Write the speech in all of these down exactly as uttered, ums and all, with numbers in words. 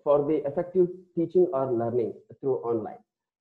for the effective teaching or learning through online.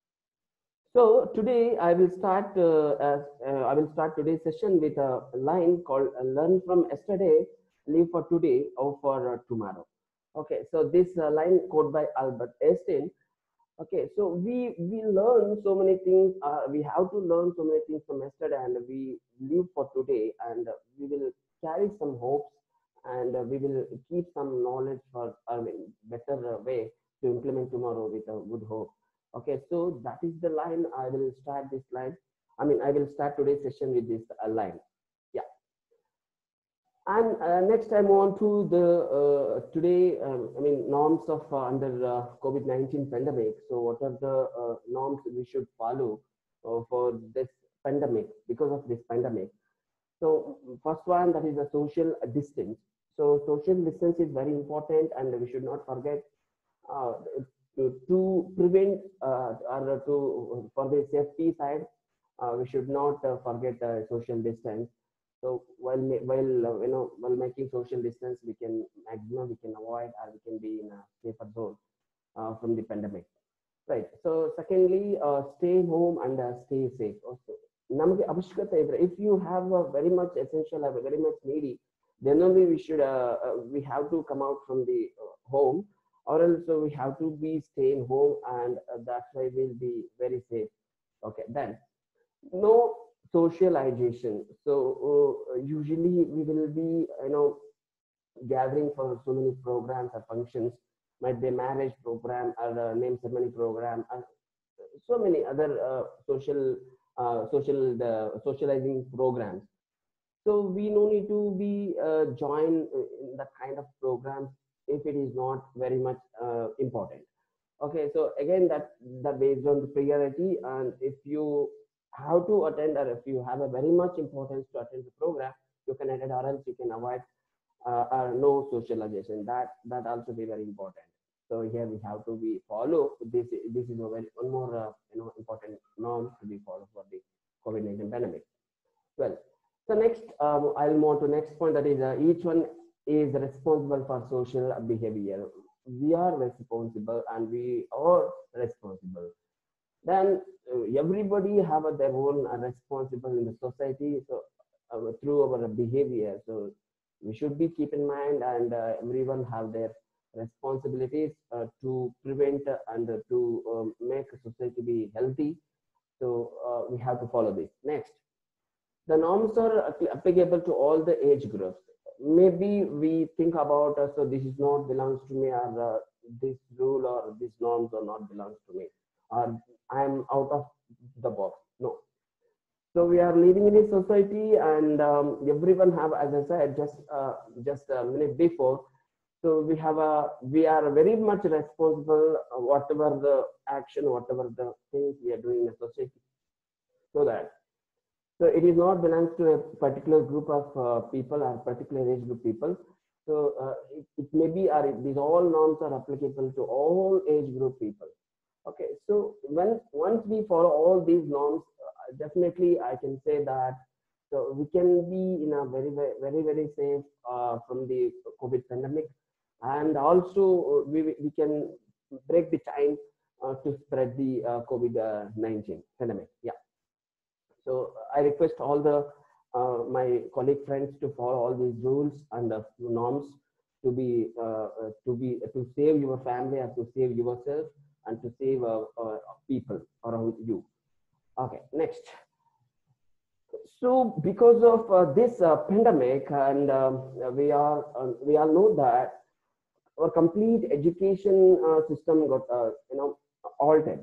So today I will start uh, as uh, I will start today's session with a line called uh, "Learn from yesterday, live for today, or for uh, tomorrow." Okay, so this uh, line quote by Albert Einstein. Okay, so we we learn so many things. Uh, we have to learn so many things from yesterday, and we live for today, and uh, we will carry some hopes, and uh, we will keep some knowledge for I mean better uh, way to implement tomorrow with a good hope. Okay, so that is the line. I will start this line. I mean, I will start today's session with this uh, line. Yeah. And uh, next, I move on to the uh, today. Um, I mean, norms of uh, under uh, COVID nineteen pandemic. So, what are the uh, norms we should follow uh, for this pandemic because of this pandemic? So, first one, that is the social distance. So, social distance is very important, and we should not forget uh, to, to prevent uh, or to for the safety side. Uh, we should not uh, forget uh, social distance. So while while uh, you know while making social distance, we can maximum we can avoid or we can be in a safer zone uh, from the pandemic. Right. So secondly, uh, stay home and uh, stay safe. Also, ನಮಗೆ ಅವಶ್ಯಕತೆ ಇದ್ರೆ, if you have a very much essential or very much needy, then only we should uh, uh, we have to come out from the uh, home, or else uh, we have to be staying home, and uh, that's why we'll be very safe. Okay, then no socialization. So uh, usually we will be you know gathering for so many programs or functions, might be marriage program or a name ceremony program, or so many other uh, social uh, social the socializing programs. So we no need to be uh, join in that kind of programs if it is not very much uh, important. Okay, so again, that that based on the priority, and if you have to attend, or if you have a very much importance to attend the program, you can attend, or else you can avoid uh, uh, no socialization. That that also be very important. So here we have to be follow this. This is a very one more uh, you know important norm to be followed for the COVID nineteen pandemic. Well, so next um, I'll move on to next point, that is uh, each one is responsible for social behavior. We are responsible, and we are responsible. Then uh, everybody have uh, their own uh, responsible in the society. So uh, through our behavior, so we should be keep in mind, and uh, everyone have their responsibilities uh, to prevent uh, and uh, to um, make society be healthy. So uh, we have to follow this. Next, the norms are applicable to all the age groups. Maybe we think about uh, so this is not belongs to me, or uh, this rule or these norms are not belongs to me, or I'm out of the box. No. So we are living in a society, and um, everyone have, as I said just uh, just a minute before. So we have a we are very much responsible uh, whatever the action, whatever the things we are doing in the society. So that so it is not belongs to a particular group of uh, people or particular age group people. So uh, it, it may be, or it, these all norms are applicable to all age group people. Okay, so when once we follow all these norms, uh, definitely I can say that so we can be in a very very very very safe uh, from the COVID pandemic, and also uh, we we can break the time uh, to spread the uh, COVID nineteen pandemic. Yeah. So I request all the uh, my colleague friends to follow all these rules and the norms to be uh, uh, to be uh, to save your family, and to save yourself, and to save uh, uh, people around you. Okay, next. So because of uh, this uh, pandemic, and um, we are uh, we all know that our complete education uh, system got uh, you know altered.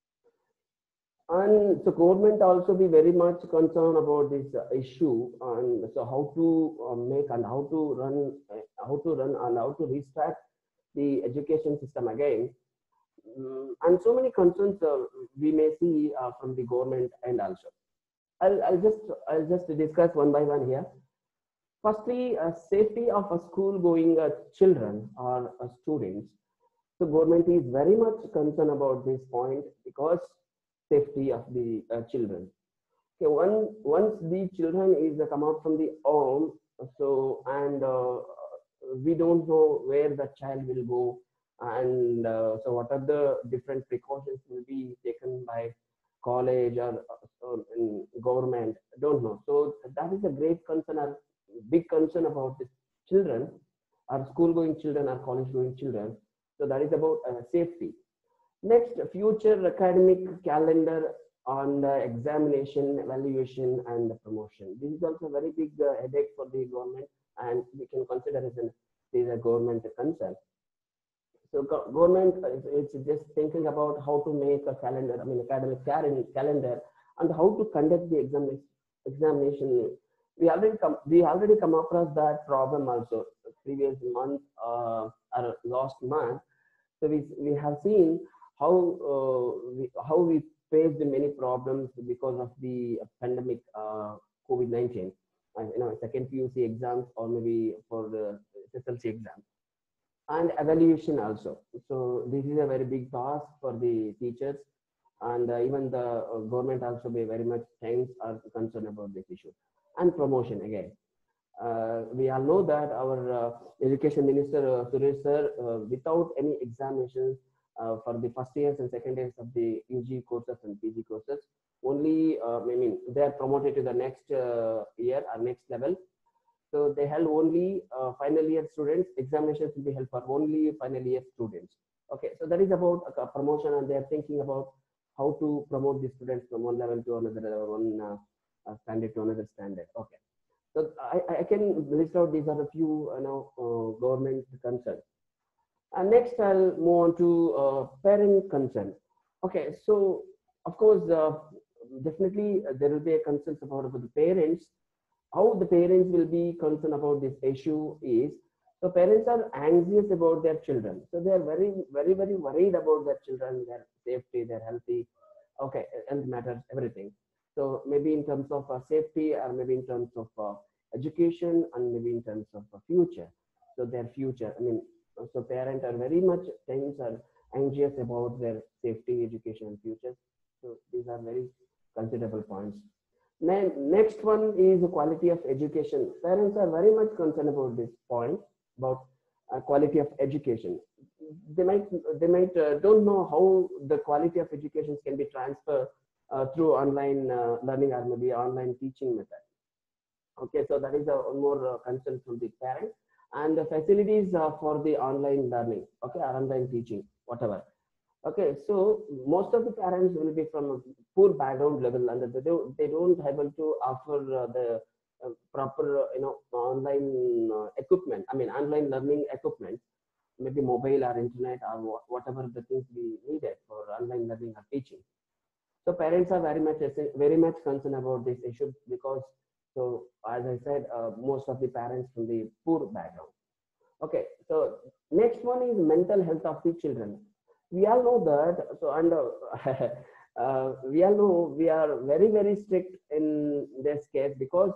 And so government also be very much concerned about this uh, issue, and so how to uh, make and how to run, uh, how to run and how to restart the education system again. Mm, and so many concerns uh, we may see uh, from the government and also. I'll, I'll just I'll just discuss one by one here. Firstly, uh, safety of a school going uh, children or uh, students. So government is very much concerned about this point, because safety of the uh, children. Okay, one, once the children is uh, come out from the home, so and uh, we don't know where the child will go, and uh, so what are the different precautions will be taken by college or, or in government? Don't know. So that is a great concern, or big concern about the children, our school going children, our college going children. So that is about uh, safety. Next, future academic calendar on the examination, evaluation, and the promotion. This is also a very big uh, headache for the government, and we can consider as an is a government concern. So go- government is it's just thinking about how to make a calendar, I mean academic cal- calendar, and how to conduct the exam examination. We already come we already come across that problem also previous month uh, or last month. So we we have seen how uh, we, how we faced many problems because of the pandemic uh, COVID nineteen. Uh, you know, second P U C exams or maybe for the S S L C exam and evaluation also. So this is a very big task for the teachers, and uh, even the uh, government also be very much tense or concerned about this issue. And promotion again. Uh, we all know that our uh, education minister uh, Suresh sir, uh, without any examinations uh, for the first years and second years of the U G courses and P G courses, only uh, I mean they are promoted to the next uh, year or next level. So they held only uh, final year students. Examinations will be held for only final year students. Okay, so that is about a promotion, and they are thinking about how to promote the students from one level to another level, one uh, uh, standard to another standard. Okay, so I, I can list out these are a few you know uh, government concerns. And next, I'll move on to uh, parent concern. Okay, so of course, uh, definitely uh, there will be a concern about, about the parents. How the parents will be concerned about this issue is, so parents are anxious about their children. So they are very, very, very worried about their children, their safety, their healthy, okay, health matters, everything. So maybe in terms of uh, safety, or maybe in terms of uh, education, and maybe in terms of uh, future. So their future, I mean, so parents are very much tense or anxious about their safety, education, and future. So these are very considerable points. Then next one is the quality of education. Parents are very much concerned about this point about uh, quality of education. They might they might uh, don't know how the quality of education can be transferred uh, through online uh, learning or maybe online teaching method. Okay, so that is a one more uh, concern from the parent, and the facilities uh, for the online learning. Okay, or online teaching, whatever. Okay, so most of the parents will be from a poor background level, and they don't they don't able to offer uh, the uh, proper uh, you know online uh, equipment. I mean online learning equipment, maybe mobile or internet or wha- whatever the things we needed for online learning or teaching. So parents are very much very much concerned about this issue because so as I said, uh, most of the parents from the poor background. Okay, so next one is mental health of the children. We all know that. So and uh, uh, we all know we are very very strict in this case because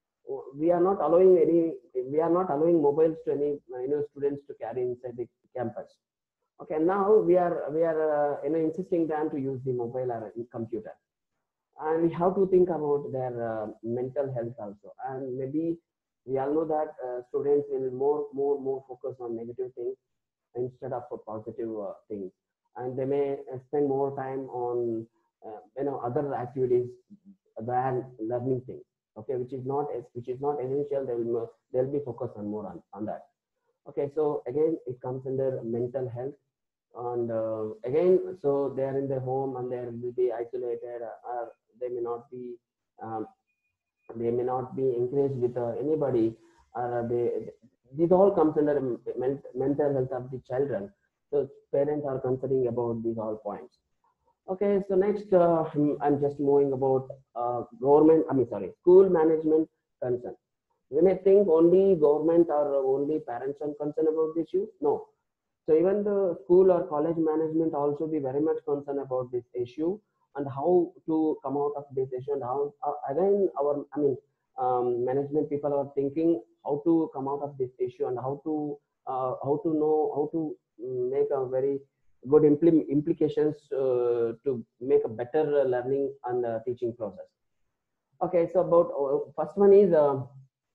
we are not allowing any. We are not allowing mobiles to any you know students to carry inside the campus. Okay, now we are we are uh, you know insisting them to use the mobile or computer, and we have to think about their uh, mental health also. And maybe we all know that uh, students will more more more focus on negative things instead of positive uh, things, and they may uh, spend more time on uh, you know other activities than learning things. Okay, which is not which is not essential. They will they'll be focused on more on, on that. Okay, so again it comes under mental health, and uh, again so they are in their home and they will be isolated, uh, or they may not be um, they may not be encouraged with uh, anybody, or uh, they this all comes under men- mental health of the children. So parents are considering about these all points. Okay, so next uh, hmm, I'm just moving about uh, government I mean sorry school management concern. We may think only government or only parents are concerned about this issue. No, so even the school or college management also be very much concerned about this issue, and how to come out of this issue, and how uh, again our I mean um, management people are thinking how to come out of this issue, and how to uh, how to know how to mm, make a very good implim- implications uh, to make a better uh, learning and uh, teaching process. Okay, so about uh, first one is uh,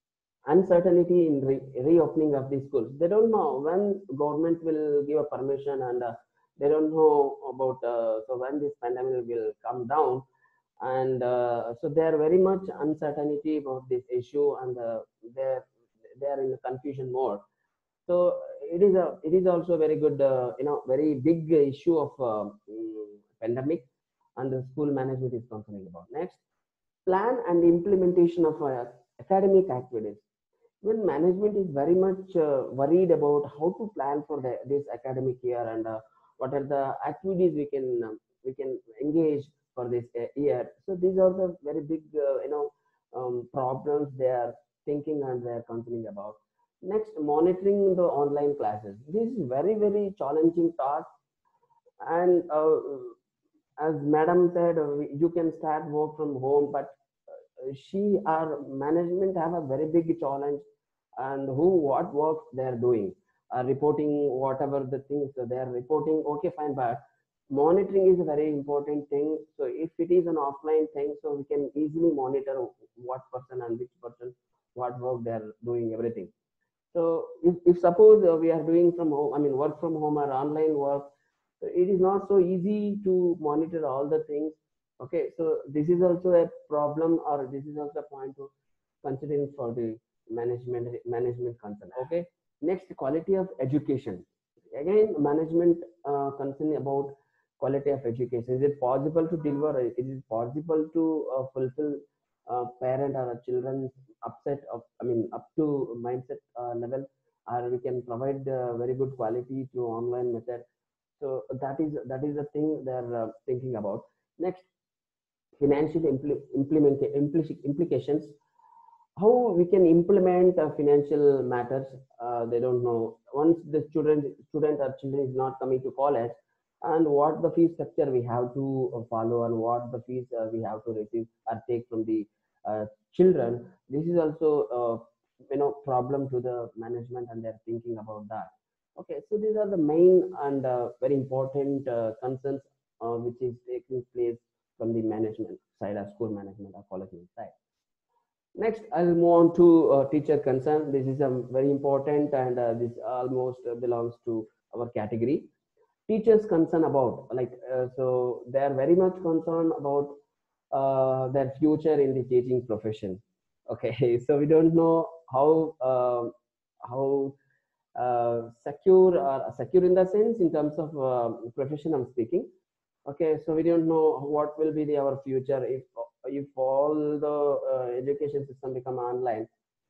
uncertainty in re- reopening of these schools. They don't know when government will give a permission, and uh, they don't know about uh, so when this pandemic will come down, and uh, so they are very much uncertainty about this issue, and uh, they're they are in a confusion mode. So it is a it is also a very good uh, you know very big issue of uh, mm, pandemic, and the school management is concerned about. Next, plan and implementation of uh, academic activities. When management is very much uh, worried about how to plan for the, this academic year, and uh, what are the activities we can um, we can engage for this uh, year. So these are the very big uh, you know um, problems they are thinking and they are concerning about. Next, monitoring the online classes. This is very very challenging task, and uh, as madam said, uh, you can start work from home, but uh, she or management have a very big challenge, and who what work they are doing, uh, reporting whatever the things they are reporting, okay fine, but monitoring is a very important thing. So if it is an offline thing, so we can easily monitor what person and which person what work they are doing, everything. So if, if suppose uh, we are doing from home, I mean work from home or online work, so it is not so easy to monitor all the things. Okay, so this is also a problem, or this is also a point to considering for the management management concern. Okay, next, quality of education. Again, management uh, concern about quality of education. Is it possible to deliver? Is it possible to uh, fulfill uh, parent or a children's upset of, I mean, up to mindset uh, level, or we can provide uh, very good quality to online method. So that is that is the thing they're uh, thinking about. Next, financial impl- implement impli- implications. How we can implement uh, financial matters? Uh, they don't know. Once the student student or children is not coming to college, and what the fee structure we have to uh, follow, and what the fees uh, we have to receive or take from the uh, children. This is also uh, you know problem to the management, and they're thinking about that. Okay, so these are the main and uh, very important uh, concerns uh, which is taking place from the management side, or school management or college side. Next, I'll move on to uh, teacher concern. This is um, very important, and uh, this almost uh, belongs to our category. Teachers concern about, like uh, so they are very much concerned about uh, their future in the teaching profession. Okay, so we don't know how uh, how uh, secure, or secure in the sense in terms of uh, profession I'm speaking. Okay, so we don't know what will be the our future if if all the uh, education system become online.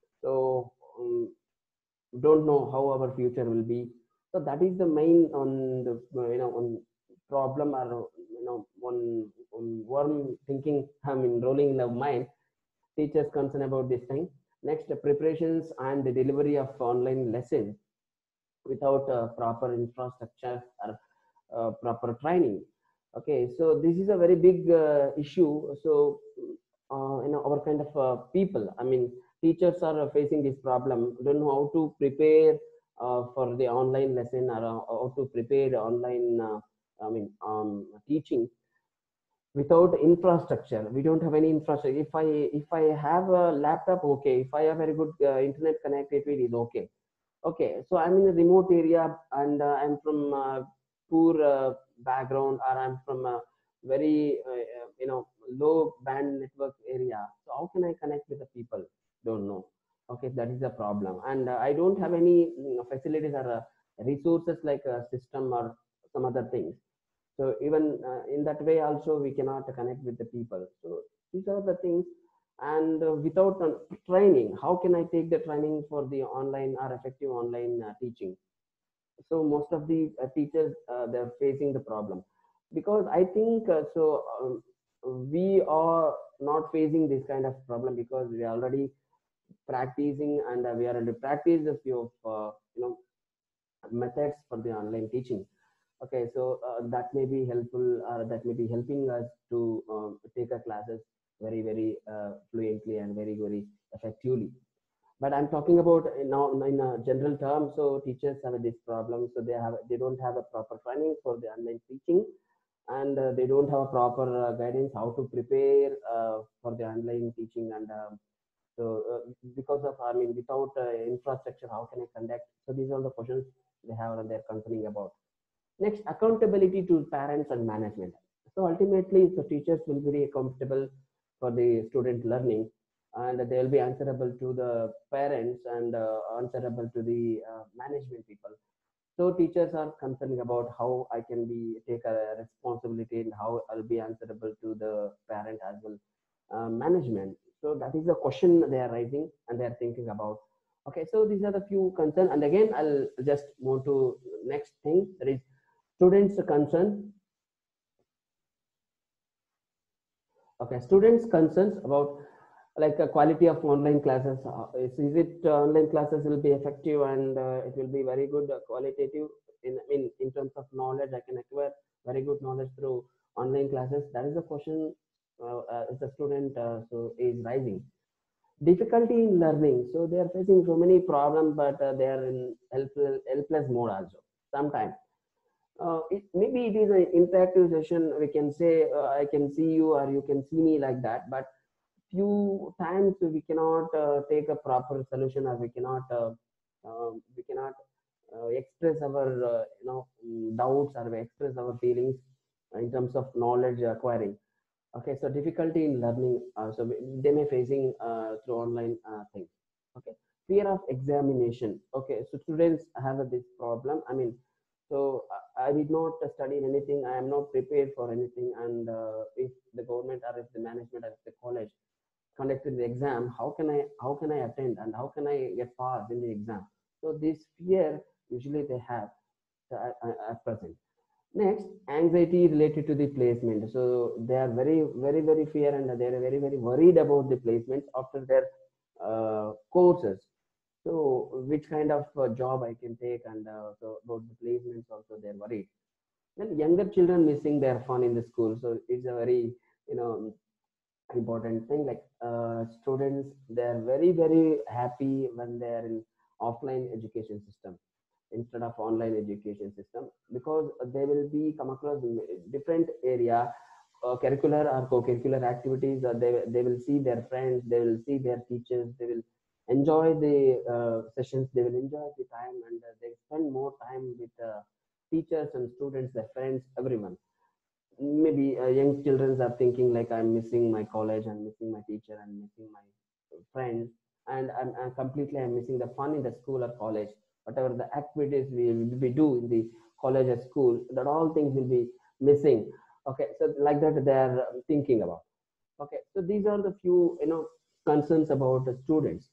So um, don't know how our future will be. So that is the main on the uh, you know on problem, or you know one, one worm thinking, I mean rolling in the mind. Teachers concerned about this thing. Next, uh, preparations and the delivery of online lessons without uh, proper infrastructure or uh, proper training. Okay, so this is a very big uh, issue. So uh, you know our kind of uh, people, I mean teachers are facing this problem, don't know how to prepare uh, for the online lesson, or uh, how to prepare online uh, I mean um, teaching without infrastructure. We don't have any infrastructure. If i if i have a laptop, okay, if I have very good uh, internet connectivity, it is okay. Okay, so I'm in a remote area, and uh, I'm from uh, poor uh, background, or I'm from a very uh, uh, you know low band network area. So how can I connect with the people? Don't know. Okay, that is the problem, and uh, I don't have any you know, facilities or uh, resources like a system or some other things. So even uh, in that way also we cannot connect with the people. So these are the things, and uh, without uh, training, how can I take the training for the online or effective online uh, teaching? So most of the uh, teachers uh, they're facing the problem, because I think uh, so um, we are not facing this kind of problem, because we are already practicing, and uh, we are already practiced a few of uh, you know methods for the online teaching. Okay, so uh, that may be helpful, or that may be helping us to um, take our classes very very uh, fluently and very very effectively. But I'm talking about now in a general term. So teachers have this problem, so they have they don't have a proper training for the online teaching, and uh, they don't have a proper uh, guidance how to prepare uh, for the online teaching, and um, So uh, because of, I mean, without uh, infrastructure, how can I conduct? So these are the questions they have and they're concerning about. Next, accountability to parents and management. So ultimately, the teachers will be accountable for the student learning, and they will be answerable to the parents and uh, answerable to the uh, management people. So teachers are concerned about how I can be take a responsibility and how I'll be answerable to the parent as well, uh, management. So that is the question they are raising and they are thinking about. Okay, so these are the few concerns. And again, I'll just move to next thing. That is students' concern. Okay, students' concerns about like a quality of online classes. Uh, is, is it uh, online classes will be effective and uh, it will be very good uh, qualitative in, in in terms of knowledge. I can acquire very good knowledge through online classes. That is the question. Uh, uh, is the student uh, so is rising difficulty in learning. So they are facing so many problems, but uh, they are in helpless, helpless mode also. Sometimes uh, it, maybe it is an interactive session. We can say uh, I can see you or you can see me like that, but few times we cannot uh, take a proper solution or we cannot uh, uh, we cannot uh, express our uh, you know mm, doubts or we express our feelings in terms of knowledge acquiring. Okay, so difficulty in learning, uh, so they may facing uh, through online uh, things. Okay, fear of examination. Okay, so students have this problem. I mean, so I, I did not study anything. I am not prepared for anything, and uh, if the government or if the management or if the college conducted the exam, how can I how can I attend and how can I get passed in the exam? So this fear usually they have uh, uh, at present. Next, anxiety related to the placement. So they are very, very, very fear and they are very, very worried about the placements after their uh, courses. So which kind of uh, job I can take and uh, so about the placements also they're worried. Then younger children missing their fun in the school. So it's a very, you know, important thing. Like uh, students, they are very, very happy when they are in offline education system instead of online education system because they will be come across different area uh, curricular or co-curricular activities uh, they, they will see their friends, they will see their teachers, they will enjoy the uh, sessions, they will enjoy the time and uh, they spend more time with uh, teachers and students, their friends, everyone. Maybe uh, young children are thinking like I'm missing my college, I'm missing my teacher, I'm missing my friends, and I'm, I'm completely I'm missing the fun in the school or college. Whatever the activities we, we do in the college or school, that all things will be missing. Okay, so like that they are um, thinking about. Okay, so these are the few you know concerns about the students.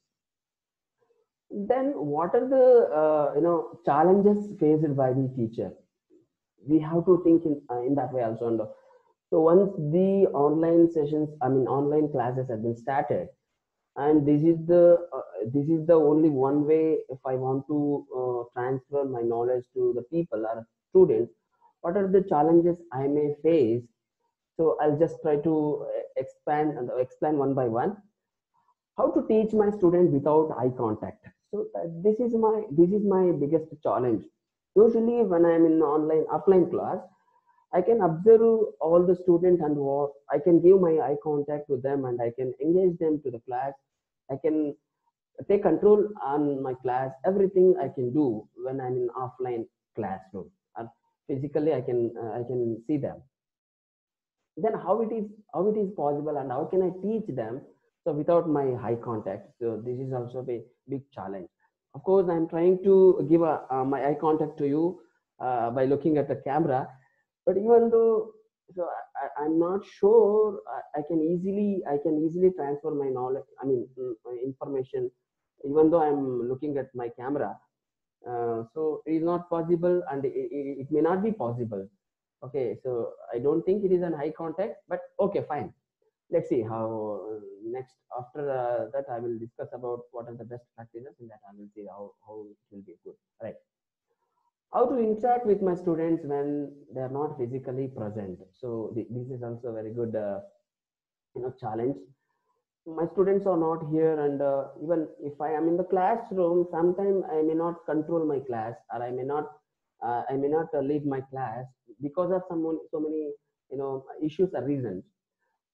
Then what are the uh, you know challenges faced by the teacher? We have to think in, uh, in that way also. And so once the online sessions, I mean online classes have been started, and this is the uh, this is the only one way if I want to uh, transfer my knowledge to the people or students, what are the challenges I may face? So I'll just try to uh, expand and explain one by one. How to teach my student without eye contact? So uh, this is my this is my biggest challenge. Usually when I'm in online offline class, I can observe all the students and what I can give my eye contact to them and I can engage them to the class. I can take control on my class. Everything I can do when I'm in offline classroom. And physically, I can uh, I can see them. Then how it is how it is possible and how can I teach them? So without my eye contact. So this is also a big challenge. Of course, I'm trying to give a, uh, my eye contact to you uh, by looking at the camera, but even though so I, I'm not sure I, I can easily I can easily transfer my knowledge, I mean mm, my information, even though I'm looking at my camera. Uh, so it is not possible and it, it, it may not be possible. Okay, so I don't think it is an eye contact, but okay, fine. Let's see how uh, next after uh, that I will discuss about what are the best practices and that I will see how, how it will be good. Right. How to interact with my students when they are not physically present. So th this is also a very good uh, you know challenge. My students are not here and uh, even if I am in the classroom, sometimes I may not control my class or I may not uh, I may not uh, lead my class because of someone so many you know issues or reasons.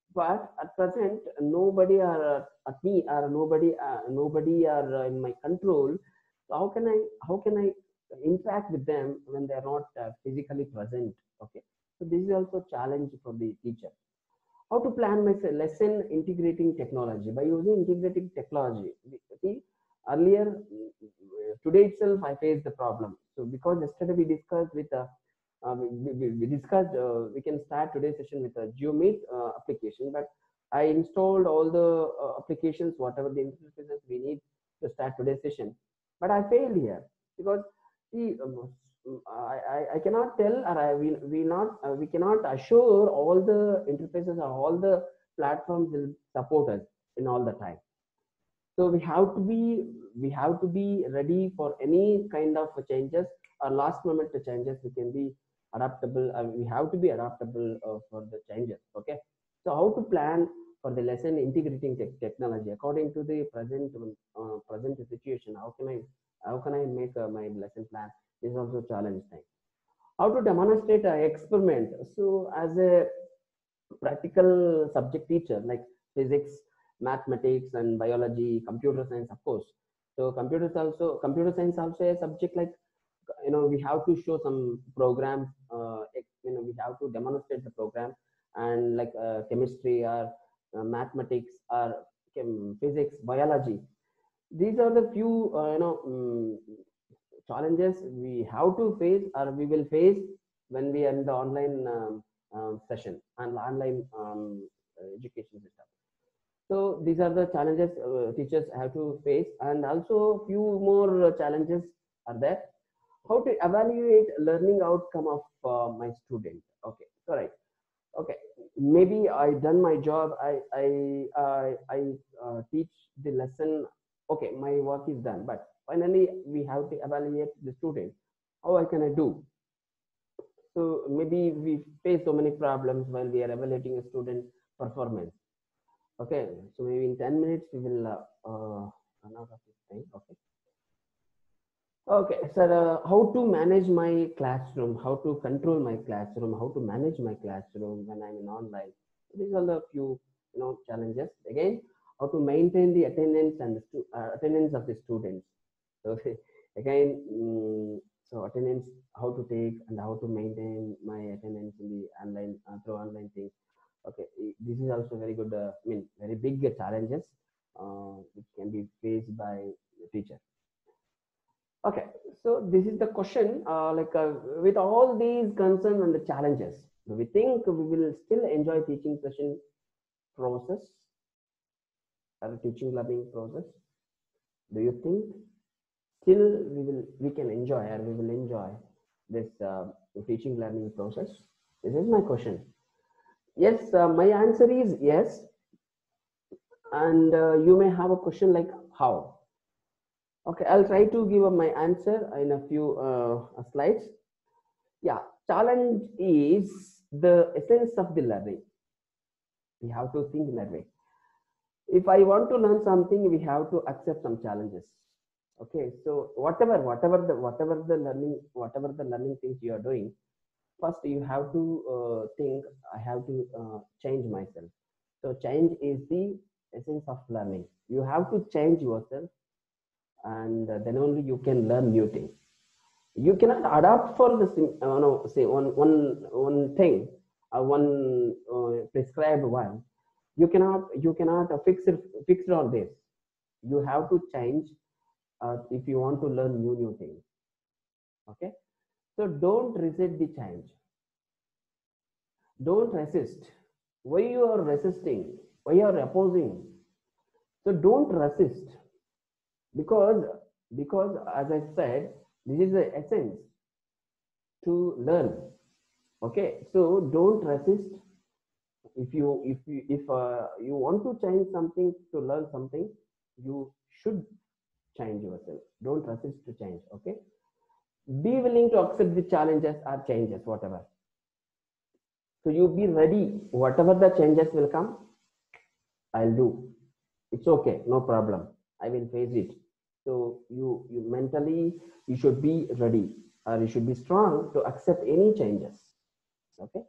but at present nobody are uh, at me or nobody uh, nobody are uh, in my control. So how can I how can I interact with them when they are not uh, physically present? Okay, so this is also a challenge for the teacher. How to plan my lesson integrating technology? By using integrating technology, see, earlier today itself I faced the problem. So because yesterday we discussed with a uh, we, we, we discussed uh, we can start today's session with a GeoMeet uh, application, but I installed all the uh, applications, whatever the interfaces we need to start today's session, but I failed here because see, um, I, I, I cannot tell, or I we, we not uh, we cannot assure all the interfaces or all the platforms will support us in all the time. So we have to be we have to be ready for any kind of changes or last moment changes. We can be adaptable. Uh, we have to be adaptable uh, for the changes. Okay. So how to plan for the lesson integrating te technology according to the present uh, present situation? How can I how can I make uh, my lesson plan? This is also a challenge thing. How to demonstrate an experiment? So as a practical subject teacher like physics, mathematics, and biology, computer science, of course. So computers also computer science also a subject like, you know, we have to show some programs. Uh, you know, we have to demonstrate the program, and like uh, chemistry or uh, mathematics or chem, physics, biology. These are the few uh, you know um, challenges we have to face or we will face when we are in the online um, um, session and online um, education system. So these are the challenges uh, teachers have to face, and also few more challenges are there. How to evaluate learning outcome of uh, my student? Okay, all right. Okay, maybe I done my job. I I I, I uh, teach the lesson. Okay, my work is done, but finally we have to evaluate the student. How I can I do? So maybe we face so many problems while we are evaluating a student performance. Okay, so maybe in ten minutes we will uh, uh, run out of this thing. Okay. Okay, sir, uh, how to manage my classroom, how to control my classroom, how to manage my classroom when I'm in online. These are the few, you know, challenges. Again, how to maintain the attendance and the stu- uh, attendance of the students. So again, mm, so attendance, how to take and how to maintain my attendance in the online uh, through online things. Okay, this is also very good. Uh, I mean, very big challenges uh, which can be faced by the teacher. Okay, so this is the question. Uh, like uh, with all these concerns and the challenges, do we think we will still enjoy teaching session process or teaching learning process? Do you think still we will we can enjoy or we will enjoy this uh, teaching learning process? This is my question. Yes, uh, my answer is yes, and uh, you may have a question like how. Okay, I'll try to give my answer in a few uh, slides. Yeah, challenge is the essence of the learning. We have to think that way. If I want to learn something, we have to accept some challenges. Okay, so whatever, whatever the whatever the learning, whatever the learning things you are doing, first you have to uh, think. I have to uh, change myself. So change is the essence of learning. You have to change yourself, and uh, then only you can learn new things. You cannot adapt for the uh, no, say one one one thing, uh, one uh, prescribed one. You cannot you cannot uh, fix it fix it on this. You have to change uh, if you want to learn new new things. Okay, so don't resist the change. Don't resist. Why you are resisting? Why you are opposing? So don't resist, because because as I said, this is the essence to learn. Okay, so don't resist. If you if you if uh, you want to change something, to learn something, you should change yourself. Don't resist to change. Okay, be willing to accept the challenges or changes, whatever. So you be ready. Whatever the changes will come, I'll do. It's okay, no problem. I will face it. So you you mentally you should be ready, or you should be strong to accept any changes. Okay,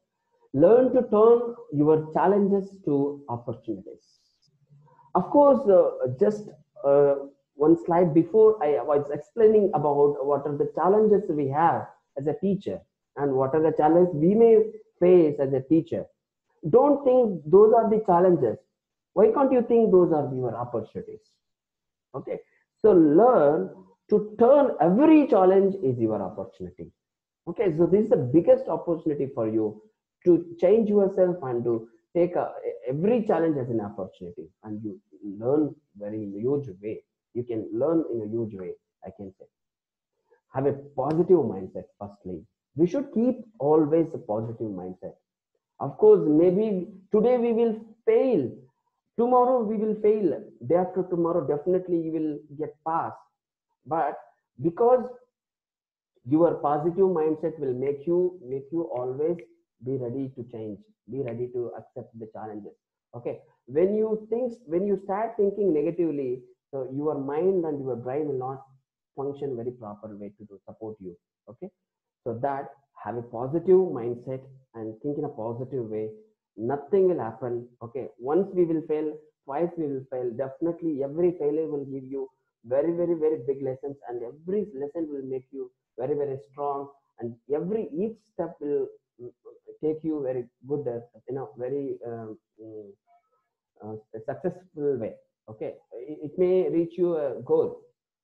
Learn to turn your challenges to opportunities. Of course, uh, just uh, one slide before, I was explaining about what are the challenges we have as a teacher and what are the challenges we may face as a teacher. Don't think those are the challenges. Why can't you think those are your opportunities? Okay, so learn to turn every challenge is your opportunity. Okay, so this is the biggest opportunity for you to change yourself and to take a, every challenge as an opportunity, and you learn very huge way. You can learn in a huge way, I can say. Have a positive mindset. Firstly, we should keep always a positive mindset. Of course, maybe today we will fail, tomorrow we will fail, day after tomorrow definitely you will get past. But because your positive mindset will make you make you always be ready to change, be ready to accept the challenges. Okay, when you think, when you start thinking negatively, so your mind and your brain will not function very proper way to, to support you. Okay, so that, have a positive mindset and think in a positive way. Nothing will happen. Okay, once we will fail, twice we will fail, definitely every failure will give you very very very big lessons, and every lesson will make you very very strong, and every each step will mm, take you very good, uh, you know very um, mm, uh, successful way. Okay, it, it may reach you a goal.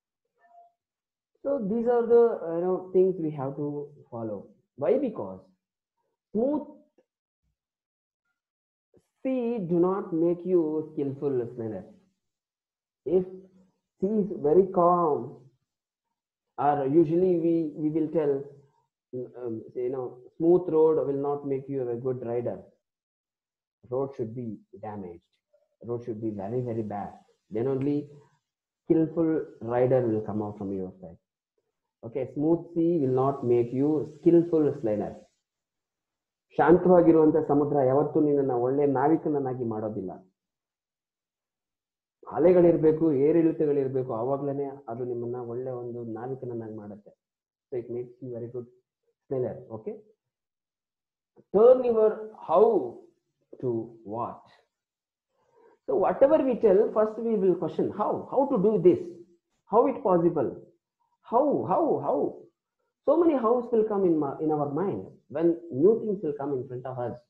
So these are the uh, you know things we have to follow. Why? Because smooth sea do not make you skillful listener. If sea is very calm, or usually we we will tell, um, you know smooth road will not make you a good rider. Road should be damaged, road should be very very bad, then only skillful rider will come out from your side. Okay, smooth sea will not make you skillful sailor. ಶಾಂತವಾಗಿರುವಂತ ಸಮುದ್ರ ಯಾವತ್ತೂ ನಿನ್ನನ್ನು ಒಳ್ಳೆ ನಾವಿಕನನ್ನಾಗಿ ಮಾಡೋದಿಲ್ಲ. ಅಲೆಗಳಿರ್ಬೇಕು, ಏರಿಳಿತಗಳಿರ್ಬೇಕು, ಆವಾಗ್ಲೇನೆ ಅದು ನಿಮ್ಮನ್ನ ಒಳ್ಳೆ ಒಂದು ನಾವಿಕನನ್ನಾಗಿ ಮಾಡುತ್ತೆ. So it makes you very good sailor. Okay, turn your how to what. So whatever we tell, first we will question how, how to do this, how it possible, how, how, how. So many hows will come in, my, in our mind when new things will come in front of us.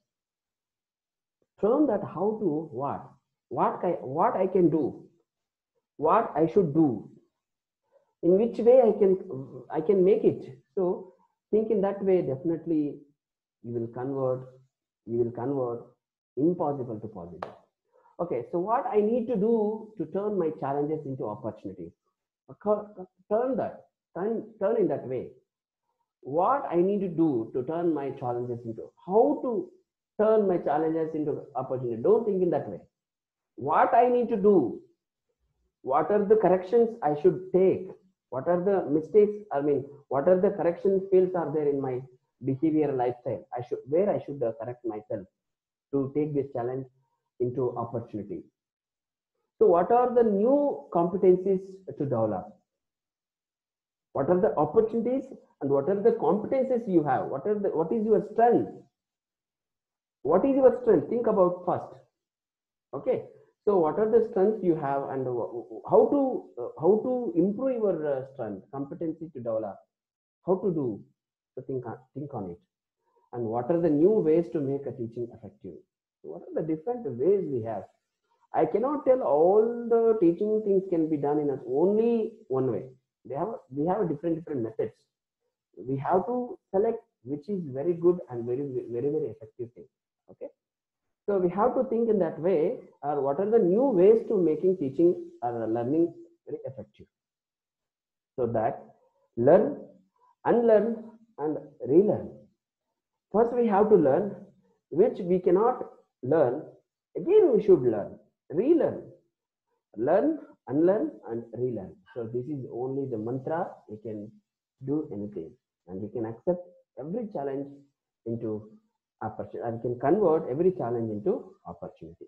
Turn that how to what, what I, what I can do, what I should do, in which way I can, I can make it. So think in that way, definitely you will convert, you will convert impossible to possible. Okay, so what I need to do to turn my challenges into opportunities? Turn that, turn, turn in that way. What I need to do to turn my challenges into, how to turn my challenges into opportunity? Don't think in that way. What I need to do, what are the corrections I should take, what are the mistakes, I mean, what are the correction fields are there in my behavior lifestyle, I should, where I should uh, correct myself to take this challenge into opportunity. So what are the new competencies to develop? What are the opportunities and what are the competencies you have? What are the, what is your strength? What is your strength? Think about first. Okay, so what are the strengths you have, and how to uh, how to improve your uh, strength, competency to develop, how to do. So think on, think on it. And what are the new ways to make a teaching effective? So what are the different ways we have? I cannot tell all the teaching things can be done in only one way. They have, we have different different methods. We have to select which is very good and very very very effective thing. Okay, so we have to think in that way, or what are the new ways to making teaching or learning very effective, so that learn, unlearn and relearn. First we have to learn, which we cannot learn, again we should learn, relearn, learn, unlearn and relearn. So this is only the mantra. We can do anything, and we can accept every challenge into opportunity, and can convert every challenge into opportunity.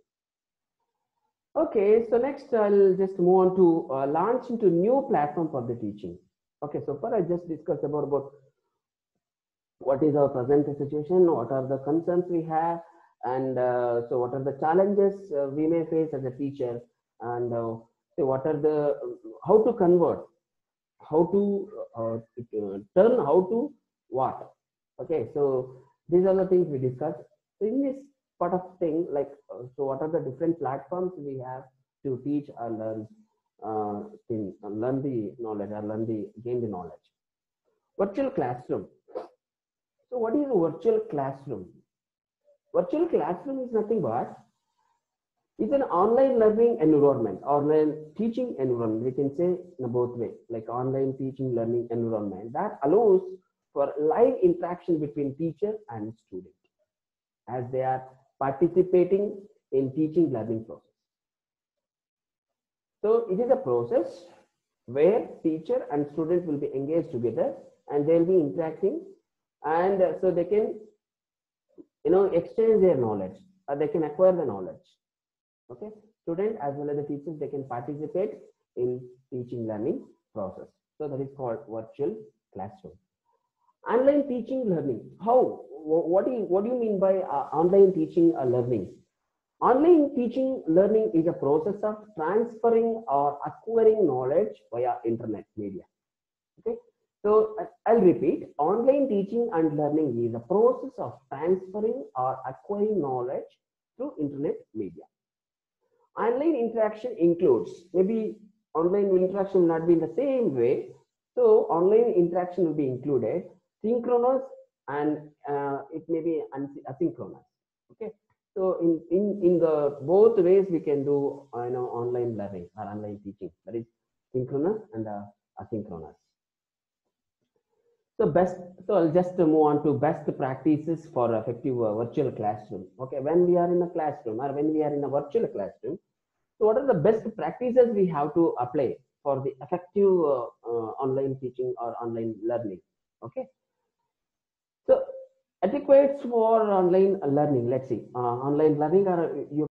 Okay, so next I'll just move on to uh, launch into new platform for the teaching. Okay, so far I just discussed about, about what is our present situation, what are the concerns we have, and uh, so what are the challenges uh, we may face as a teacher, and uh, so what are the how to convert, how to uh, uh, turn how to what. Okay, so these are the things we discussed. So in this part of thing, like uh, so what are the different platforms we have to teach or learn uh, in, uh, learn the knowledge or learn the gain the knowledge. Virtual classroom. So what is a virtual classroom? Virtual classroom is nothing but it's an online learning environment, online teaching environment. We can say in both ways, like online teaching learning environment that allows for live interaction between teacher and student as they are participating in teaching learning process. So it is a process where teacher and student will be engaged together and they will be interacting, and uh, so they can you know exchange their knowledge or they can acquire the knowledge. Okay, student as well as the teachers, they can participate in teaching learning process. So that is called virtual classroom. Online teaching learning. How? What do you what do you mean by uh, online teaching or learning? Online teaching learning is a process of transferring or acquiring knowledge via internet media. Okay, so I'll repeat. Online teaching and learning is a process of transferring or acquiring knowledge through internet media. Online interaction includes, maybe online interaction will not be in the same way. So online interaction will be included synchronous and uh, it may be asynchronous. Okay. So in, in, in the both ways we can do uh, you know online learning or online teaching, that is synchronous and uh, asynchronous. So best, so I'll just move on to best practices for effective uh, virtual classroom. Okay, when we are in a classroom or when we are in a virtual classroom, so what are the best practices we have to apply for the effective uh, uh, online teaching or online learning? Okay, so etiquettes for online learning. Let's see, uh, online learning, or you